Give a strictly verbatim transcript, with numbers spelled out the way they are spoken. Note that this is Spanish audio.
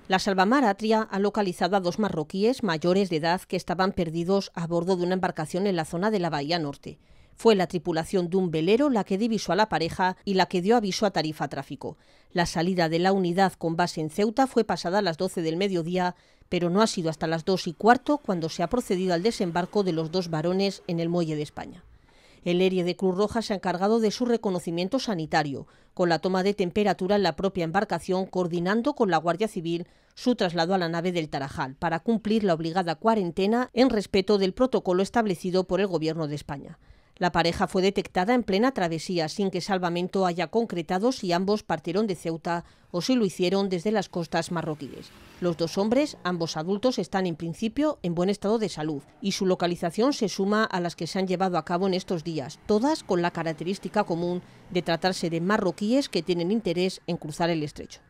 La Salvamar Atria ha localizado a dos marroquíes mayores de edad que estaban perdidos a bordo de una embarcación en la zona de la Bahía Norte. Fue la tripulación de un velero la que divisó a la pareja y la que dio aviso a Tarifa Tráfico. La salida de la unidad con base en Ceuta fue pasada a las doce del mediodía, pero no ha sido hasta las dos y cuarto cuando se ha procedido al desembarco de los dos varones en el Muelle de España. El E R I E de Cruz Roja se ha encargado de su reconocimiento sanitario, con la toma de temperatura en la propia embarcación, coordinando con la Guardia Civil su traslado a la nave del Tarajal, para cumplir la obligada cuarentena en respeto del protocolo establecido por el Gobierno de España. La pareja fue detectada en plena travesía, sin que Salvamento haya concretado si ambos partieron de Ceuta o si lo hicieron desde las costas marroquíes. Los dos hombres, ambos adultos, están en principio en buen estado de salud y su localización se suma a las que se han llevado a cabo en estos días, todas con la característica común de tratarse de marroquíes que tienen interés en cruzar el estrecho.